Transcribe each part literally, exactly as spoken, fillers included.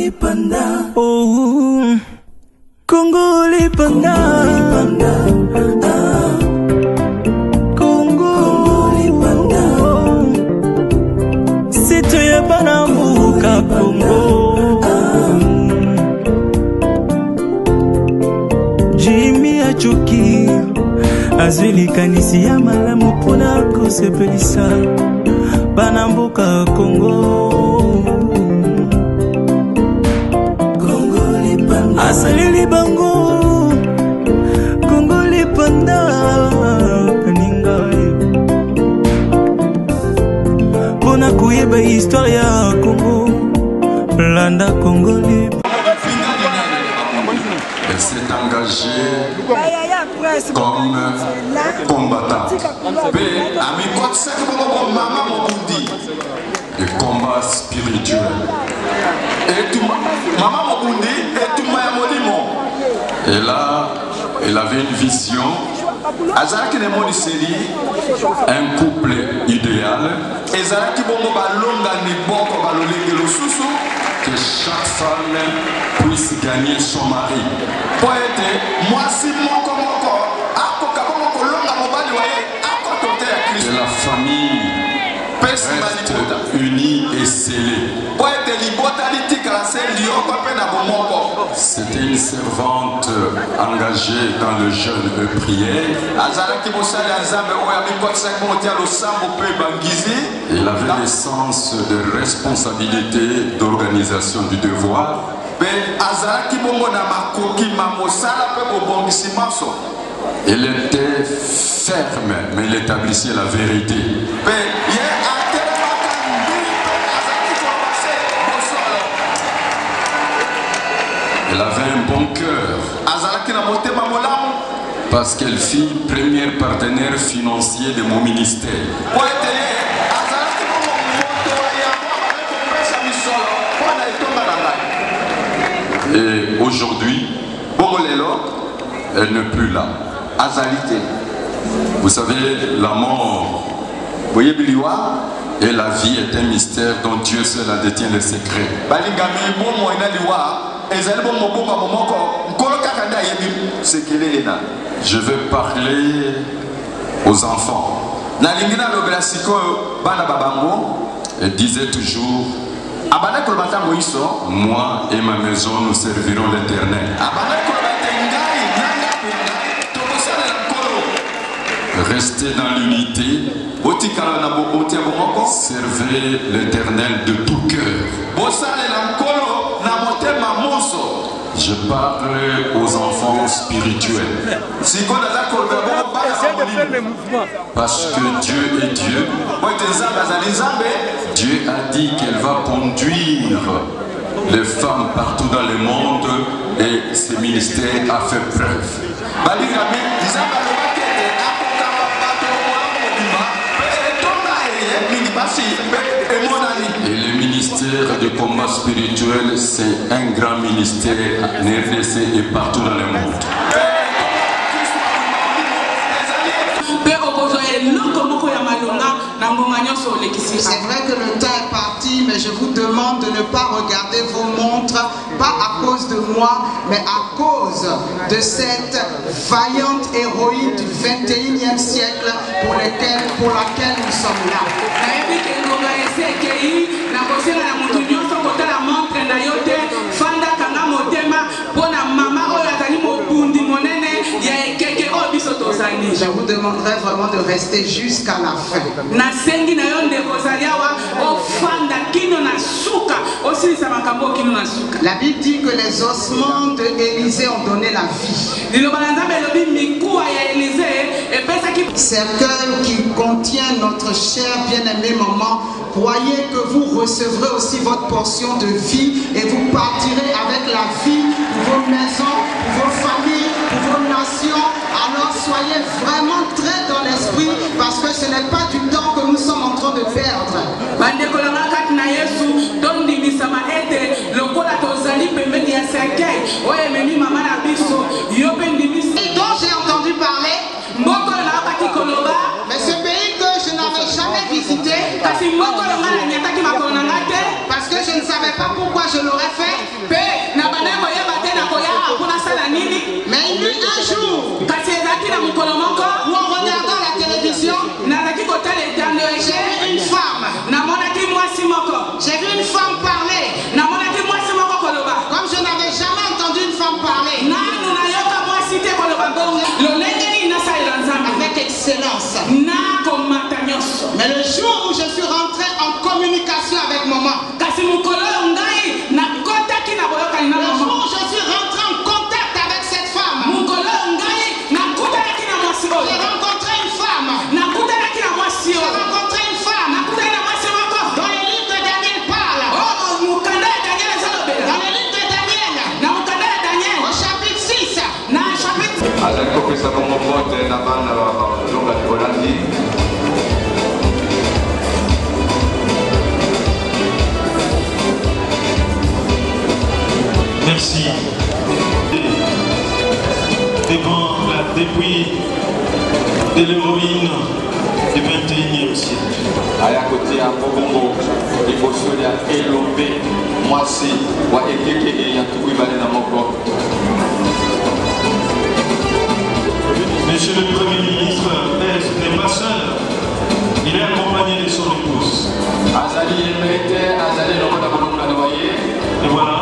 les pandas. Oh, Congo les pandas. Ah. Congo, Congo les pandas. C'est toi y'a pas n'amouka Congo. Jimmy Achoki azwili kanisi ya malamu pona kosepelisa banamboka Congo. Congo les pandas. Asalili bango Congo les pandas. Kaninga pona kuyeba histoire ya Congo. Landa Congo les pandas. Elle s'est engagée comme combattant. Le combat spirituel. Et là, elle avait une vision. Un couple idéal. Que chaque femme puisse gagner son mari. Que la famille reste unie et scellée. C'était une servante engagée dans le jeûne de prière. Elle avait le sens de responsabilité, d'organisation du devoir. Elle était ferme, mais elle établissait la vérité. Elle avait un bon cœur parce qu'elle fut première partenaire financier de mon ministère. Et aujourd'hui, elle n'est plus là. Vous savez, la mort et la vie est un mystère dont Dieu seul en détient les secrets. Je vais parler aux enfants. Elle disait toujours: moi et ma maison, nous servirons l'Éternel. Restez dans l'unité. Servez l'Éternel de tout cœur. Je parle aux enfants spirituels. Parce que Dieu est Dieu. Dieu a dit qu'elle va conduire les femmes partout dans le monde et ce ministère a fait preuve. Et le ministère du combat spirituel, c'est un grand ministère en R D C et partout dans le monde. C'est vrai que le temps est parti, mais je vous demande de ne pas regarder vos montres, pas à cause de moi, mais à cause de cette vaillante héroïne du vingt et unième siècle pour, lesquelles, pour laquelle nous sommes là. Je vous demanderai vraiment de rester jusqu'à la fin. La Bible dit que les ossements d'Élisée ont donné la vie. Cercueil qui contient notre cher bien-aimé maman, croyez que vous recevrez aussi votre portion de vie et vous partirez avec la vie pour vos maisons, pour vos familles, pour vos nations. Alors soyez vraiment très dans l'esprit parce que ce n'est pas du temps que nous sommes en train de perdre. Et dont j'ai entendu parler, mais ce pays que je n'avais jamais visité, parce que je ne savais pas pourquoi je l'aurais fait, Mais le jour où je suis rentré en communication avec maman, le jour où je suis rentré en contact avec cette femme, j'ai rencontré une femme. J'ai rencontré une femme dont le livre de Daniel parle. Dans le livre de Daniel, au chapitre six. Merci. Devant la dépouille de l'héroïne du vingt et unième siècle. Aya côté à Bobombo, il faut se dire Elombe, moi si, wa ekeke et Yakoui Balena Moko. Monsieur le Premier ministre n'est pas seul, il est accompagné de son épouse. Azali Emete, Azali Lomba Bolonga Noye. Et voilà.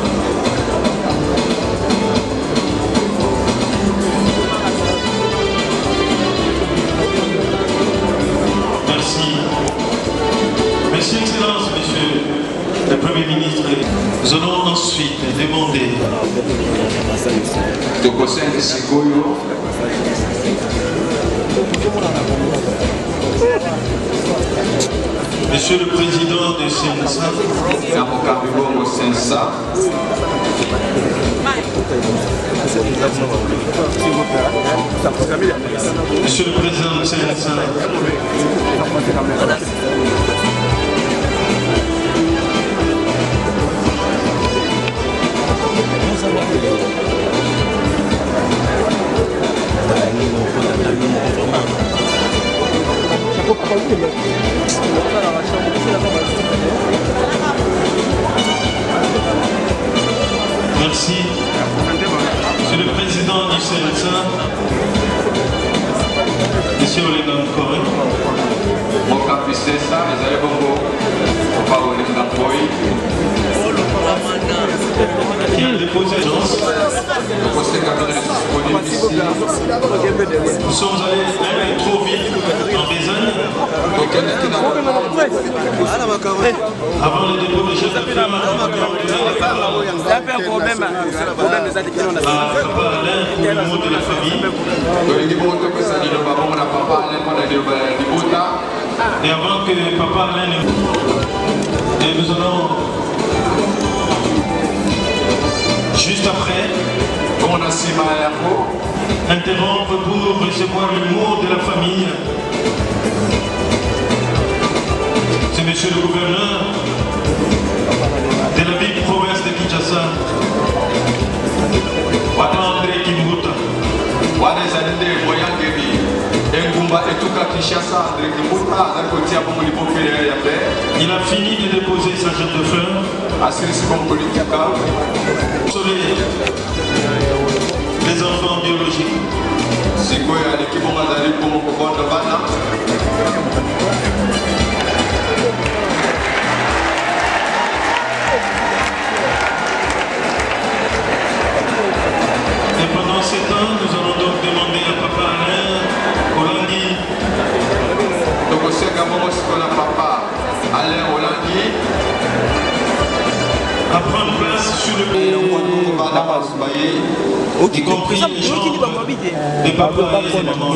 Merci. Merci, Excellence, Monsieur le Premier ministre. Nous allons ensuite demander Monsieur le Président de Sensa, Monsieur le Président de Sensa, merci. Monsieur le Président du Sensa, Monsieur Olegan Coré. Mon capitaine, ça, les allez bongo. Pas Olegan Coré. Qui a déposé l'agence. Nous sommes allés même trop vite en besogne. Avant le dépôt des chefs d'affaires, à Papa Alain pour le mot de la famille. Et avant que Papa Alain ne... Et nous allons... Juste après, interrompre pour recevoir le mot de la famille. C'est Monsieur le Gouverneur de la ville province de Kinshasa, André Kimbuta. Il a fini de déposer sa jette de fleurs. Soleil, les enfants biologiques. Et pendant ces temps, nous allons donc demander à Papa Alain, Olandi, à prendre place sur le y compris les chambres des papas et des mamans.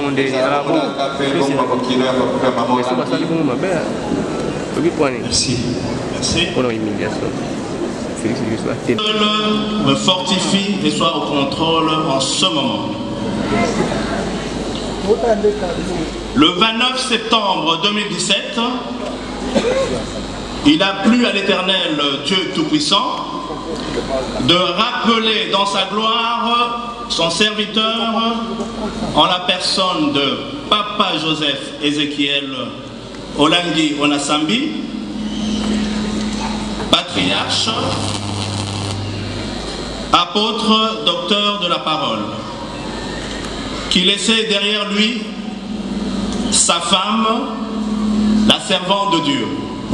Merci. Merci. Me fortifie et soit au contrôle en ce moment. Le vingt-neuf septembre deux mille dix-sept, il a plu à l'Éternel Dieu Tout-Puissant de rappeler dans sa gloire son serviteur en la personne de Papa Joseph Ézéchiel Olangi Onasambi, patriarche, apôtre, docteur de la parole, qui laissait derrière lui sa femme, la servante de Dieu,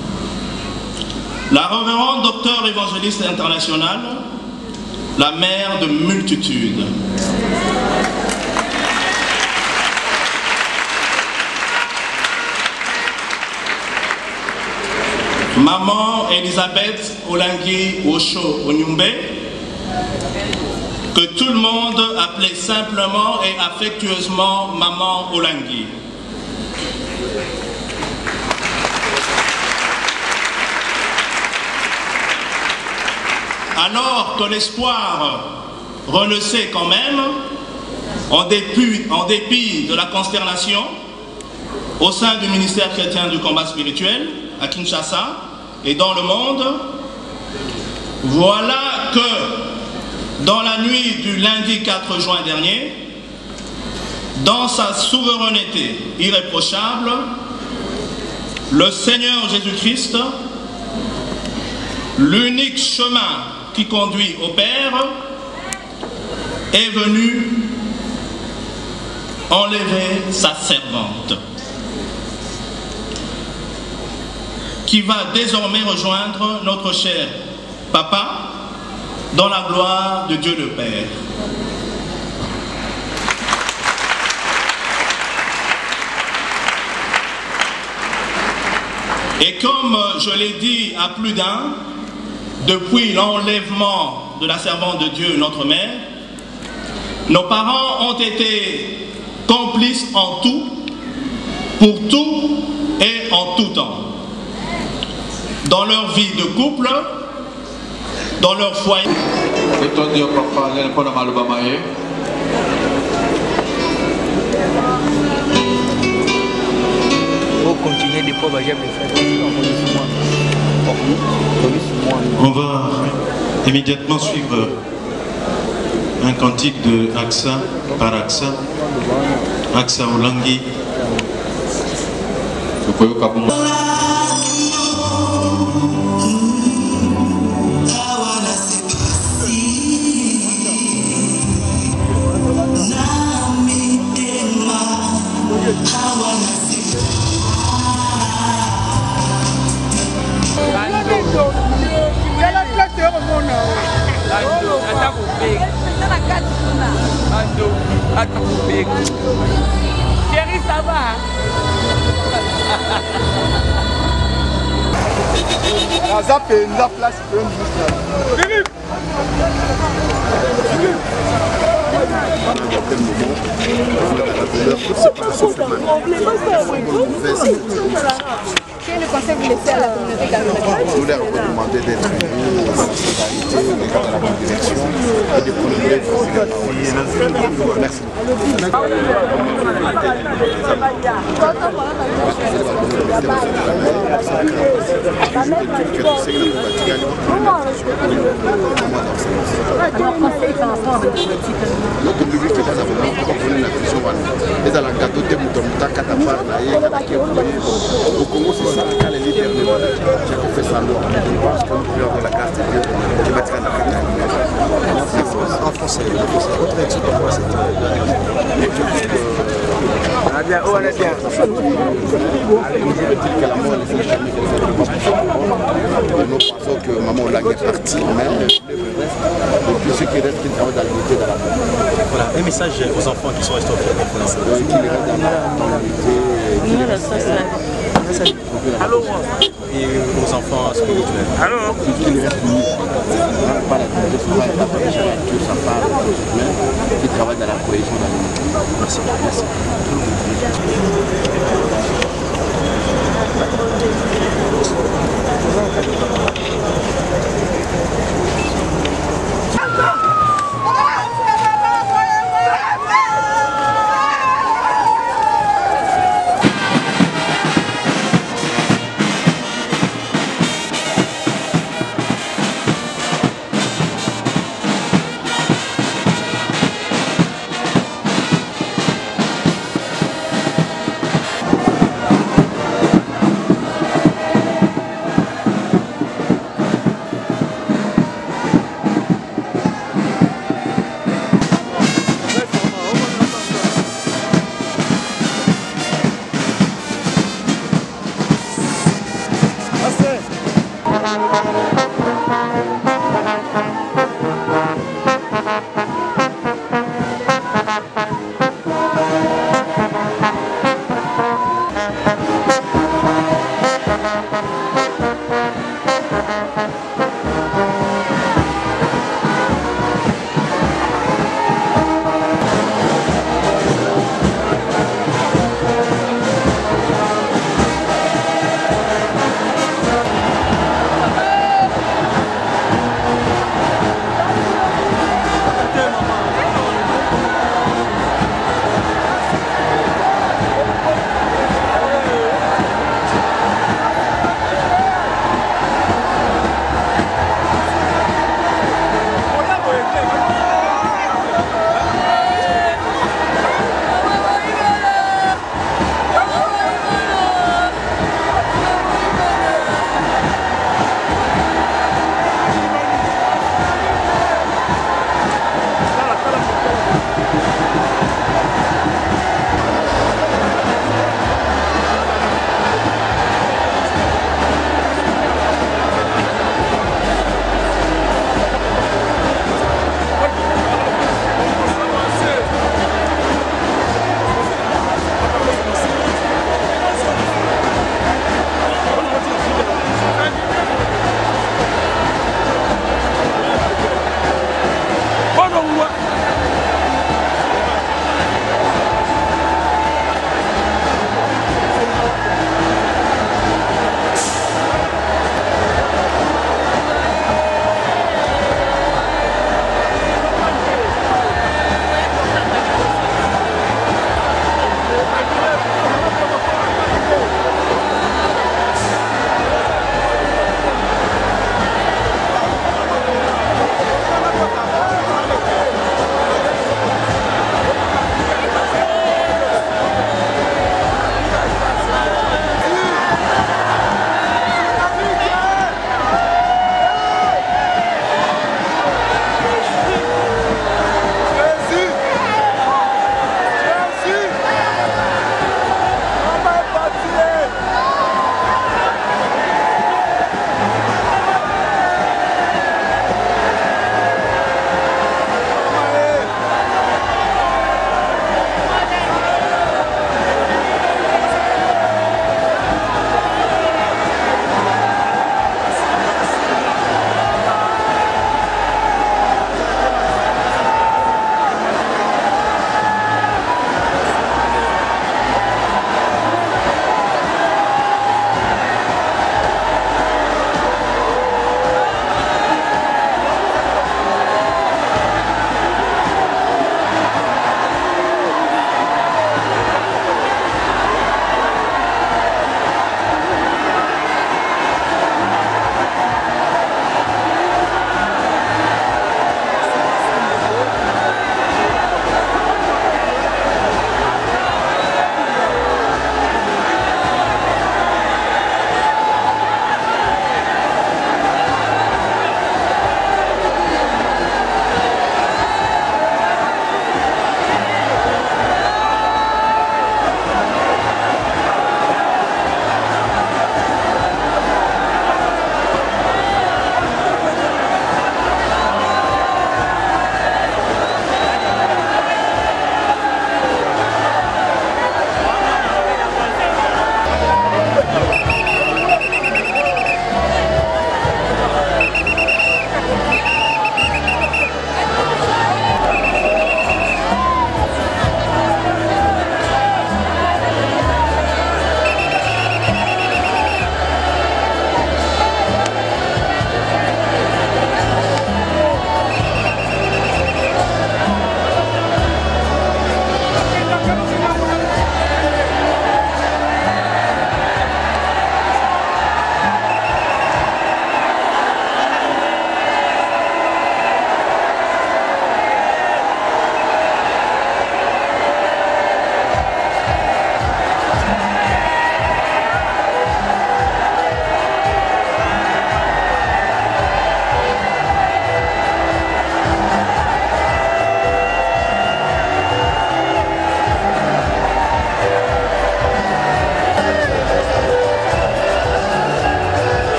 la révérende docteur évangéliste internationale, la mère de multitudes. Maman Elisabeth Olangui Osho Onyumbe, que tout le monde appelait simplement et affectueusement Maman Olangui. Alors que l'espoir renaissait quand même, en dépit, en dépit de la consternation, au sein du ministère chrétien du combat spirituel, à Kinshasa et dans le monde, voilà que dans la nuit du lundi quatre juin dernier, dans sa souveraineté irréprochable, le Seigneur Jésus-Christ, l'unique chemin qui conduit au Père, est venu enlever sa servante, qui va désormais rejoindre notre cher Papa dans la gloire de Dieu le Père. Et comme je l'ai dit à plus d'un, depuis l'enlèvement de la servante de Dieu, notre mère, nos parents ont été complices en tout, pour tout et en tout temps. Dans leur vie de couple, dans leur foyer. Continuer des pauvres j'aime les faire. On va immédiatement suivre un cantique de Aksa par Aksa, Aksa Olangui. Chérie, ça va? La zappe est la place pour une juste là. Philippe! Quel est le conseil que vous laissez à la communauté camerounaise? Je voulais recommander d'être unis dans la solidarité, dans la bonne direction et de prolonger le Merci. Notre public est dans la vision. Et dans la gâteau de Moutomouta, Katapar, au Congo, c'est ça. Quand les leaders de j'ai fait ça, alors je pense que nous de la carte qui va tirer la en français. Autre équipe, pour moi, c'est ah bien, oh, on est bien. Nous pensons que maman Olangui est partie, mais et puis ceux qui restent, qui travaillent dans l'unité de la famille. Voilà, un message aux enfants qui sont restés au France. Qui restent dans l'unité. Allô, et aux enfants spirituels. Allô. Qui restent unis. Pas la qui travaillent dans la cohésion de l'unité. Merci. Merci.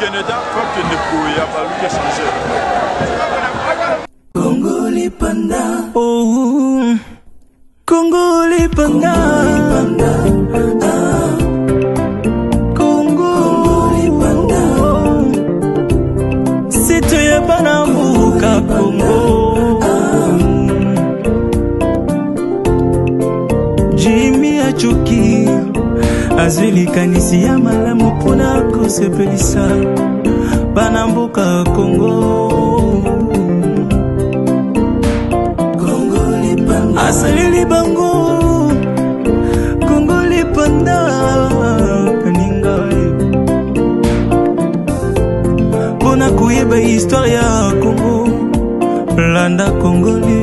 Canada, faut que ne pouvait pas lui changer. Congo les panda, oh, Congo les panda, ah, Congo les panda, c'est toi Panamuka Congo, ah, Jimmy Achoki, Azuli Kanisi ya malamu pona kosepelisa Panamboka Congo. Asalili bango Congo les panda kaninga Pona kuyeba histoire ya Congo Landa Congo